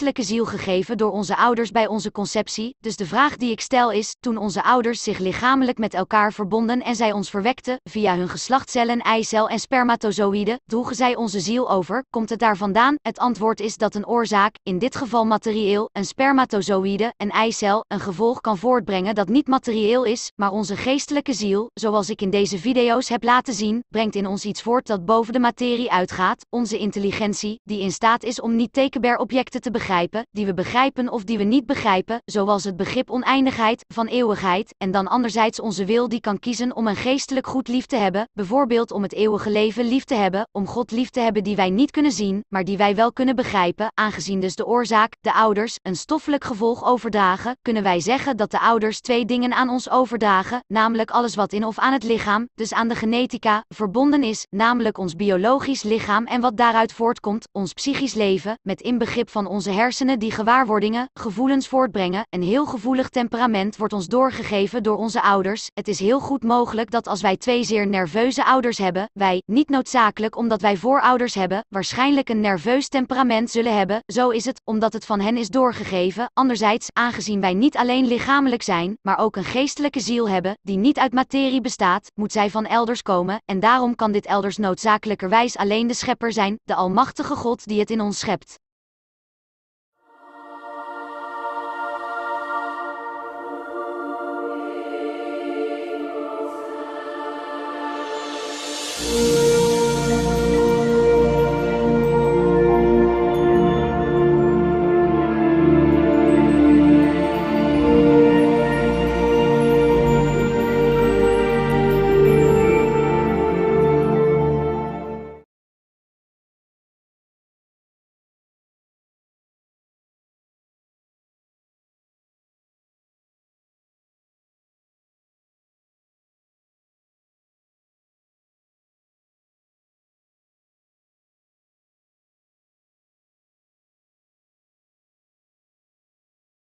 geestelijke ziel gegeven door onze ouders bij onze conceptie, dus de vraag die ik stel is, toen onze ouders zich lichamelijk met elkaar verbonden en zij ons verwekten, via hun geslachtscellen, eicel en spermatozoïde, droegen zij onze ziel over, komt het daar vandaan? Het antwoord is dat een oorzaak, in dit geval materieel, een spermatozoïde, een eicel, een gevolg kan voortbrengen dat niet materieel is, maar onze geestelijke ziel, zoals ik in deze video's heb laten zien, brengt in ons iets voort dat boven de materie uitgaat, onze intelligentie, die in staat is om niet tekenbaar objecten te begrijpen, die we begrijpen of die we niet begrijpen, zoals het begrip oneindigheid, van eeuwigheid, en dan anderzijds onze wil die kan kiezen om een geestelijk goed lief te hebben, bijvoorbeeld om het eeuwige leven lief te hebben, om God lief te hebben die wij niet kunnen zien, maar die wij wel kunnen begrijpen, aangezien dus de oorzaak, de ouders, een stoffelijk gevolg overdragen, kunnen wij zeggen dat de ouders twee dingen aan ons overdragen, namelijk alles wat in of aan het lichaam, dus aan de genetica, verbonden is, namelijk ons biologisch lichaam en wat daaruit voortkomt, ons psychisch leven, met inbegrip van onze hersenen die gewaarwordingen, gevoelens voortbrengen, een heel gevoelig temperament wordt ons doorgegeven door onze ouders. Het is heel goed mogelijk dat als wij twee zeer nerveuze ouders hebben, wij, niet noodzakelijk omdat wij voorouders hebben, waarschijnlijk een nerveus temperament zullen hebben, zo is het, omdat het van hen is doorgegeven. Anderzijds, aangezien wij niet alleen lichamelijk zijn, maar ook een geestelijke ziel hebben, die niet uit materie bestaat, moet zij van elders komen, en daarom kan dit elders noodzakelijkerwijs alleen de Schepper zijn, de Almachtige God die het in ons schept.